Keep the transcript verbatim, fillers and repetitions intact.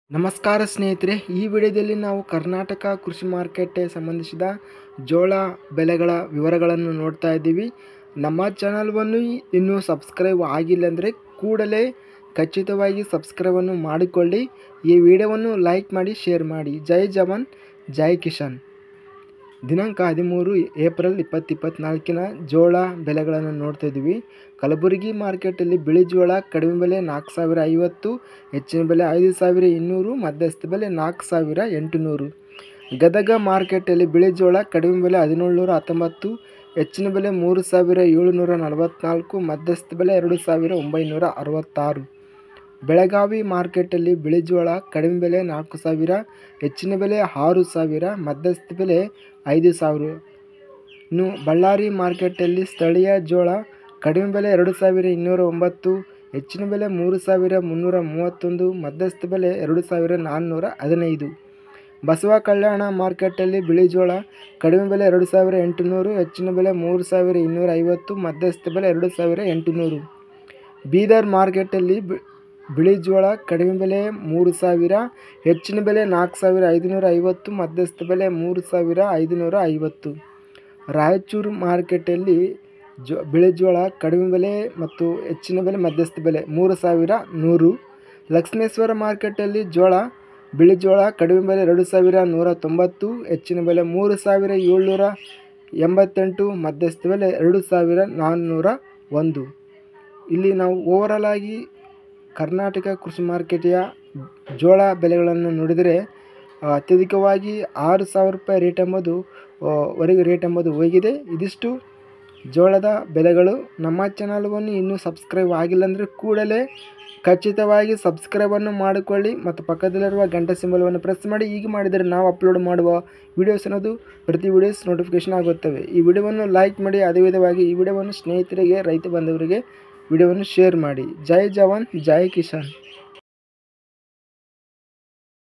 ನಮಸ್ಕಾರ ಸ್ನೇಹಿತರೆ, ಈ ವಿಡಿಯೋದಲ್ಲಿ ನಾವು ಕರ್ನಾಟಕ ಕೃಷಿ ಮಾರ್ಕೆಟ್ಗೆ ಸಂಬಂಧಿಸಿದ ಜೋಳ ಬೆಲೆಗಳ ವಿವರಗಳನ್ನು ನೋಡ್ತಾ ಇದ್ದೀವಿ. ನಮ್ಮ ಚಾನಲ್ವನ್ನು ಇನ್ನೂ ಸಬ್ಸ್ಕ್ರೈಬ್ ಆಗಿಲ್ಲ ಅಂದರೆ ಕೂಡಲೇ ಖಚಿತವಾಗಿ ಸಬ್ಸ್ಕ್ರೈಬನ್ನು ಮಾಡಿಕೊಳ್ಳಿ. ಈ ವಿಡಿಯೋವನ್ನು ಲೈಕ್ ಮಾಡಿ, ಶೇರ್ ಮಾಡಿ. ಜೈ ಜವಾನ್ ಜೈ ಕಿಸಾನ್. ದಿನಾಂಕ ಹದಿಮೂರು ಏಪ್ರಿಲ್ ಇಪ್ಪತ್ತು ಇಪ್ಪತ್ತ್ನಾಲ್ಕಿನ ಜೋಳ ಬೆಲೆಗಳನ್ನು ನೋಡ್ತಾ ಇದ್ದೀವಿ. ಕಲಬುರಗಿ ಮಾರ್ಕೆಟಲ್ಲಿ ಬಿಳಿ ಜೋಳ ಕಡಿಮೆ ಬೆಲೆ ನಾಲ್ಕು ಸಾವಿರ ಐವತ್ತು, ಹೆಚ್ಚಿನ ಬೆಲೆ ಐದು ಸಾವಿರ ಇನ್ನೂರು, ಮಧ್ಯಸ್ಥ ಬೆಲೆ ನಾಲ್ಕು ಸಾವಿರ ಎಂಟುನೂರು. ಗದಗ ಮಾರ್ಕೆಟಲ್ಲಿ ಬಿಳಿ ಜೋಳ ಕಡಿಮೆ ಬೆಲೆ ಹದಿನೇಳು ನೂರ ಹತ್ತೊಂಬತ್ತು, ಹೆಚ್ಚಿನ ಬೆಲೆ ಮೂರು ಸಾವಿರ ಏಳುನೂರ ನಲವತ್ತ್ನಾಲ್ಕು, ಮಧ್ಯಸ್ಥ ಬೆಲೆ ಎರಡು ಸಾವಿರ ಒಂಬೈನೂರ ಅರವತ್ತಾರು. ಬೆಳಗಾವಿ ಮಾರ್ಕೆಟಲ್ಲಿ ಬಿಳಿ ಜೋಳ ಕಡಿಮೆ ಬೆಲೆ ನಾಲ್ಕು ಸಾವಿರ, ಹೆಚ್ಚಿನ ಬೆಲೆ ಆರು ಸಾವಿರ, ಮಧ್ಯಸ್ಥ ಬೆಲೆ ಐದು ಸಾವಿರ. ಇನ್ನು ಬಳ್ಳಾರಿ ಮಾರ್ಕೆಟಲ್ಲಿ ಸ್ಥಳೀಯ ಜೋಳ ಕಡಿಮೆ ಬೆಲೆ ಎರಡು ಸಾವಿರ ಇನ್ನೂರ ಒಂಬತ್ತು, ಹೆಚ್ಚಿನ ಬೆಲೆ ಮೂರು ಸಾವಿರ ಮುನ್ನೂರ ಮೂವತ್ತೊಂದು, ಮಧ್ಯಸ್ಥ ಬೆಲೆ ಎರಡು ಸಾವಿರ ನಾನ್ನೂರ ಹದಿನೈದು. ಬಸವ ಕಲ್ಯಾಣ ಮಾರ್ಕೆಟಲ್ಲಿ ಬಿಳಿ ಜೋಳ ಕಡಿಮೆ ಬೆಲೆ ಎರಡು ಸಾವಿರ ಎಂಟುನೂರು, ಹೆಚ್ಚಿನ ಬೆಲೆ ಮೂರು ಸಾವಿರ ಇನ್ನೂರ ಐವತ್ತು, ಮಧ್ಯಸ್ಥ ಬೆಲೆ ಎರಡು ಸಾವಿರ ಎಂಟುನೂರು. ಬೀದರ್ ಮಾರ್ಕೆಟಲ್ಲಿ ಬಿಳಿ ಜೋಳ ಕಡಿಮೆ ಬೆಲೆ ಮೂರು ಸಾವಿರ, ಹೆಚ್ಚಿನ ಬೆಲೆ ನಾಲ್ಕು ಸಾವಿರ ಐದುನೂರ ಐವತ್ತು, ಮಧ್ಯಸ್ಥ ಬೆಲೆ ಮೂರು ಸಾವಿರ ಐದುನೂರ ಐವತ್ತು. ರಾಯಚೂರು ಮಾರ್ಕೆಟಲ್ಲಿ ಜೋ ಬಿಳಿ ಜೋಳ ಕಡಿಮೆ ಬೆಲೆ ಮತ್ತು ಹೆಚ್ಚಿನ ಬೆಲೆ ಮಧ್ಯಸ್ಥ ಬೆಲೆ ಮೂರು ಸಾವಿರ ನೂರು. ಲಕ್ಷ್ಮೇಶ್ವರ ಮಾರ್ಕೆಟಲ್ಲಿ ಜೋಳ ಬಿಳಿ ಜೋಳ ಕಡಿಮೆ ಬೆಲೆ ಎರಡು ಸಾವಿರ ನೂರ ತೊಂಬತ್ತು, ಹೆಚ್ಚಿನ ಬೆಲೆ ಮೂರು ಸಾವಿರ ಏಳ್ನೂರ ಎಂಬತ್ತೆಂಟು, ಮಧ್ಯಸ್ಥ ಬೆಲೆ ಎರಡು ಸಾವಿರ ನಾನ್ನೂರ ಒಂದು. ಇಲ್ಲಿ ನಾವು ಓವರಾಲ್ ಆಗಿ ಕರ್ನಾಟಕ ಕೃಷಿ ಮಾರ್ಕೆಟಿಯ ಜೋಳ ಬೆಲೆಗಳನ್ನು ನೋಡಿದರೆ ಅತ್ಯಧಿಕವಾಗಿ ಆರು ಸಾವಿರ ರೂಪಾಯಿ ರೇಟ್ ಎಂಬುದು ವರೆಗೆ ರೇಟ್ ಎಂಬುದು ಹೋಗಿದೆ. ಇದಿಷ್ಟು ಜೋಳದ ಬೆಲೆಗಳು. ನಮ್ಮ ಚಾನಲ್ವನ್ನು ಇನ್ನೂ ಸಬ್ಸ್ಕ್ರೈಬ್ ಆಗಿಲ್ಲ ಅಂದರೆ ಕೂಡಲೇ ಖಚಿತವಾಗಿ ಸಬ್ಸ್ಕ್ರೈಬನ್ನು ಮಾಡಿಕೊಳ್ಳಿ ಮತ್ತು ಪಕ್ಕದಲ್ಲಿರುವ ಗಂಟೆ ಸಿಂಬಲವನ್ನು ಪ್ರೆಸ್ ಮಾಡಿ. ಹೀಗೆ ಮಾಡಿದರೆ ನಾವು ಅಪ್ಲೋಡ್ ಮಾಡುವ ವಿಡಿಯೋಸ್ ಅನ್ನೋದು ಪ್ರತಿ ವಿಡಿಯೋಸ್ ನೋಟಿಫಿಕೇಷನ್ ಆಗುತ್ತವೆ. ಈ ವಿಡಿಯೋವನ್ನು ಲೈಕ್ ಮಾಡಿ, ಅದೇ ವಿಧವಾಗಿ ಈ ವಿಡಿಯೋವನ್ನು ಸ್ನೇಹಿತರಿಗೆ, ರೈತ ಬಾಂಧವರಿಗೆ ವಿಡಿಯೋವನ್ನು ಶೇರ್ ಮಾಡಿ. ಜೈ ಜವಾನ್ ಜೈ ಕಿಸಾನ್.